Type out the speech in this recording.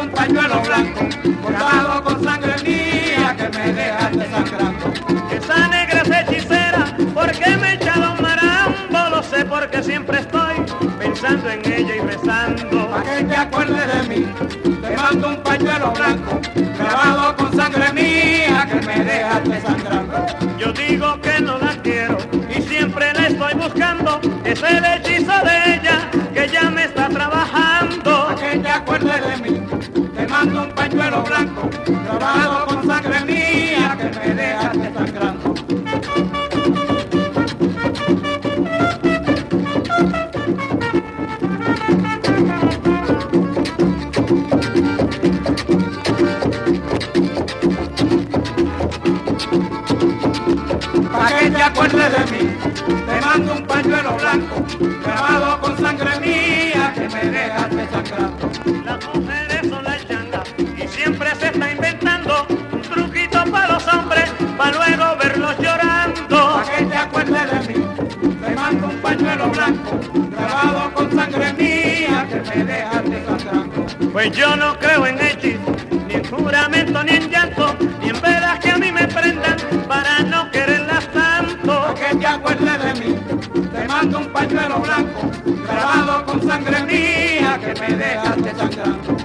un pañuelo blanco, bordado con sangre mía, que me dejaste sangrando. Esa negra es hechicera, porque me he echado un marambo, lo sé porque siempre estoy pensando en ella y rezando. Pa' que te acuerdes de mí, te mando un pañuelo blanco, grabado con sangre mía, que me dejaste sangrando. Yo digo que no la quiero y siempre la estoy buscando, es el hechizo de ella que ya me está trabajando. Pa' que te acuerdes de mí, te mando un pañuelo blanco, grabado con sangre mía, que me dejaste sangrando. Pa' que te acuerdes de mí, te mando un pañuelo blanco, grabado con sangre mía, que me dejaste sangrando. Las mujeres son las changas y siempre se está inventando un truquito para los hombres, para luego verlos llorando. Pa' que te acuerdes de mí, te mando un pañuelo blanco, grabado con sangre mía, que me dejaste sangrando. Pues yo no creo en hechizos, ni en juramento, ni en llanto, ni en velas que a mí me prendan para no quererlas tanto. Pa' que te acuerdes de mí, te mando un pañuelo blanco, grabado con sangre mía, que me dejaste sangrando.